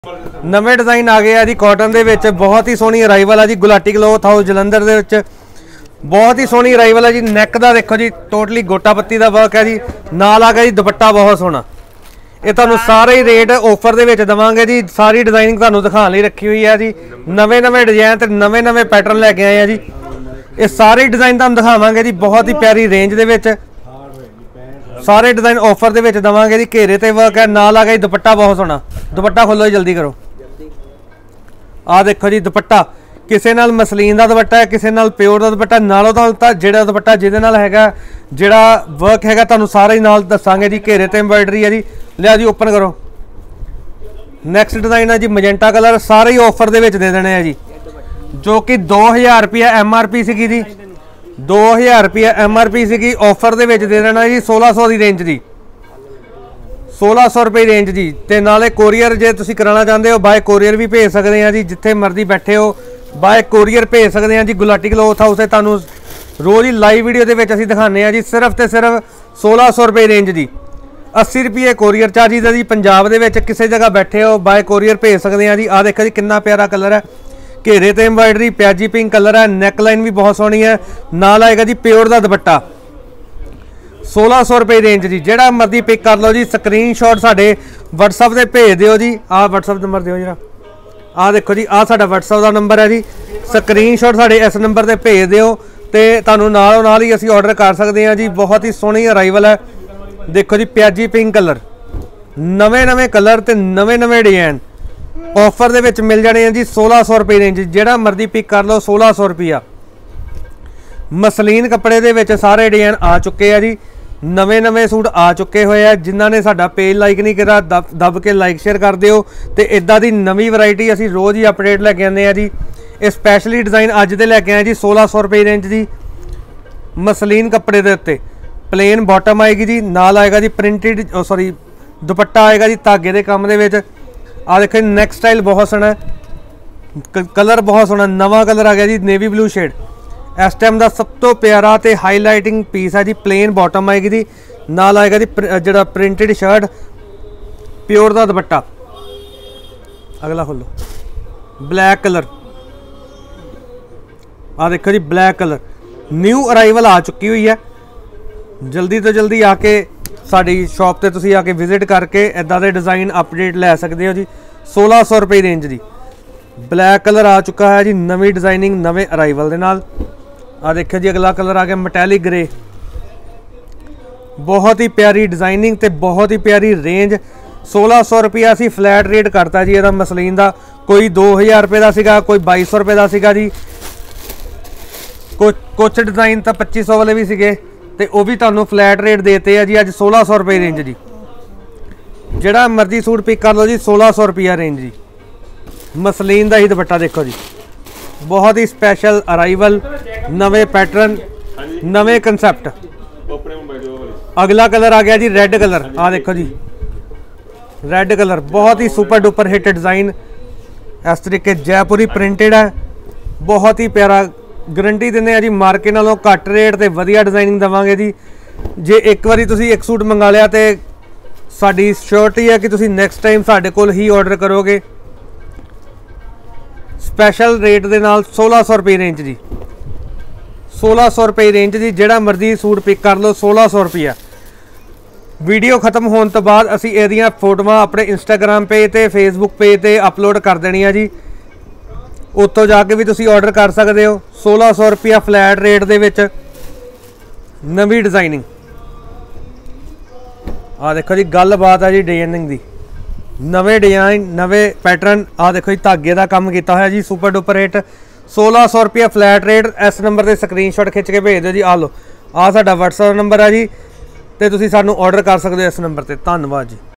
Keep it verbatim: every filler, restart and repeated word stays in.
नवे डिजाइन आ गए जी कॉटन दे विच बहुत ही सोहनी अराइवल है जी। गुलाटी क्लॉथ हाउस जलंधर दे विच बहुत ही सोहनी अराइवल है जी। नैक का देखो जी टोटली गोटा पत्ती का वर्क है जी। नाल आ गया जी दुपट्टा बहुत सोहना। ये तुहानूं सारे ही रेट ऑफर दे विच देवांगे जी। सारी डिजाइनिंग तुहानूं दिखाने लई रखी हुई है जी। नवे नवे डिजाइन ते नवे नवे पैटर्न लैके आए हैं जी। ये सारे डिजाइन तुहानूं दिखावांगे जी बहुत ही प्यारी रेंज दे विच। सारे डिजाइन ऑफर दे विच देवांगे जी। घेरे ते वर्क है। नाल आ गया जी दुपट्टा बहुत सोहना। दुपट्टा खोलो जी जल्दी करो। आ देखो जी दुपट्टा किसी नाल मसलीन का दुपट्टा है, किसी नाल प्योर का दुपट्टा। नालों तो जिहड़ा दुपट्टा जिहदे नाल हैगा जिहड़ा वर्क हैगा तुहानूं सारा ही नाल दसांगे जी। घेरे ते एम्ब्रॉयडरी है जी। लिया जी ओपन करो। नैक्सट डिजाइन है जी मजेंटा कलर। सारे ही ऑफर दे विच दे देने हैं जी। जो कि दो हज़ार रुपया एम आर पी सी जी। दो हज़ार रुपया M R P C offer दे विच दे देना जी। सोलह सौ की रेंज जी। सोलह सौ रुपये रेंज जी। तो नाले कोरीयर जे तुसीं कराना चाहते हो बाय कोरीयर भी भेज सकते हैं जी। जिथे मर्जी बैठे हो बाय कोरीयर भेज सकते हैं जी। गुलाटी क्लॉथ हाउस है तुहानूं रोज़ ही लाइव वीडियो के विच असीं दिखाने हैं जी। सिर्फ तो सिर्फ सोलह सौ रुपये रेंज जी। अस्सी रुपये कोरीयर चार्जिज है जी। पंजाब दे विच किसी जगह बैठे हो बाय कोरीयर भेज सकते हैं जी। आ देखो जी कितना प्यारा कलर है। घेरे ते एम्ब्रॉयडरी प्याजी पिंक कलर है। नैक लाइन भी बहुत सोहनी है। नाल आएगा जी प्योर का दुपट्टा। सोलह सौ रुपये रेंज जी। जेड़ा मर्जी पिक कर लो जी। स्क्रीन शॉट साढ़े वट्सअप से भेज दिओ जी। आ वट्सअप नंबर दिओ जरा। आ देखो जी आ साडा वट्सअप का नंबर है जी। स्क्रीन शॉट साढ़े इस नंबर से भेज दिओ तो तुहानूं नालों नाल ही असीं ऑर्डर कर सकते हैं जी। बहुत ही सोहनी अराइवल है। देखो जी प्याजी पिंक कलर नवे नवे कलर ते नवे नवे डिजाइन ऑफर दे विच मिल जाने हैं जी। सोलह सौ रुपये रेंज जेड़ा मर्जी पिक कर लो। सोलह सौ रुपया मसलीन कपड़े दे विच सारे डिजाइन आ चुके हैं जी। नवे नवे सूट आ चुके हुए हैं। जिन्होंने साडा पेज लाइक नहीं करा दब दब के लाइक शेयर कर दिओ। तो इदां दी नवी वैरायटी असीं रोज़ ही अपडेट लैके आने हैं जी। ये स्पैशली डिजाइन अज दे लैके आए जी। सोलह सौ रुपये रेंज जी। मसलीन कपड़े दे उत्ते प्लेन बॉटम आएगी जी। नाल आएगा जी प्रिंटेड सॉरी दुपट्टा आएगा जी धागे दे काम दे विच। आ देखो नैक स्टाइल बहुत सोहना है। कलर बहुत सोहना नवा कलर आ गया जी नेवी ब्लू शेड। इस टाइम का सब तो प्यारा तो हाईलाइटिंग पीस है जी। प्लेन बॉटम आएगी जी। नाल आएगा जी जो प्रिंटेड शर्ट प्योर का दुपट्टा। अगला खोलो ब्लैक कलर। आ देखो जी ब्लैक कलर न्यू अराइवल आ चुकी हुई है। जल्दी तो जल्दी आके साड़ी शॉप पर तुसीं आके विजिट करके इदां दे डिज़ाइन अपडेट लै सकते हो जी। सोलह सौ रुपये रेंज जी। ब्लैक कलर आ चुका है जी। नवी डिजाइनिंग नवे अराइवल दे नाल। आ देखिए जी अगला कलर आ गया मटैलिक ग्रे। बहुत ही प्यारी डिजाइनिंग ते बहुत ही प्यारी रेंज। सोलह सौ रुपया असीं फ्लैट रेट करता जी। इहदा मसलीन का कोई दो हज़ार रुपये का सीगा, कोई बाई सौ रुपये का सीगा जी। कुछ कुछ डिजाइन तो पच्ची सौ वाले भी सीगे ते वो भी तुहानूं फ्लैट रेट देते हैं जी। अज सोलह सौ रुपये रेंज जी। जिहड़ा मर्जी सूट पिक कर लो जी। सोलह सौ रुपया रेंज जी। मसलीन का ही दुपट्टा देखो जी। बहुत ही स्पैशल अराइवल नवे पैटर्न नवे कंसैप्ट। अगला कलर आ गया जी रेड कलर। आ देखो जी रेड कलर बहुत ही सुपर डुपर हिट डिज़ाइन। इस तरीके जयपुरी प्रिंटेड है। बहुत ही प्यारा गारंटी देने जी। मार्केट नालों घट रेट ते वधिया डिजाइनिंग देवांगे जी। जे एक बारी तुसीं एक सूट मंगा लिया तो साडी श्योरिटी है कि तुसीं नैक्सट टाइम साडे कोल ही ऑर्डर करोगे। स्पैशल रेट दे नाल सोलह सौ रुपये रेंज जी। सोलह सौ रुपये रेंज जी। जिहड़ा मर्जी सूट पिक कर लो सोलह सौ रुपया। वीडियो खत्म होने तो बाद असी इहदियां फोटोआं अपने इंस्टाग्राम पेज ते फेसबुक पेज ते अपलोड कर देनियां जी। उत्तों जाके भी तुसीं ऑर्डर कर सकते हो। सोलह सौ रुपया फ्लैट रेट दे विच नवी डिजाइनिंग। आ देखो जी गल बात है जी डिजाइनिंग दी। नवे डिजाइन नवे पैटर्न। आ देखो जी धागे का काम किया है जी। सुपर डुपर रेट सोलह सौ रुपया फ्लैट रेट। इस नंबर से स्क्रीन शॉट खिंच के भेज दो जी। आ लो आ साडा व्हाट्सएप नंबर है जी। तो तुसीं सानूं ऑर्डर कर सकते हो इस नंबर से। धन्नवाद जी।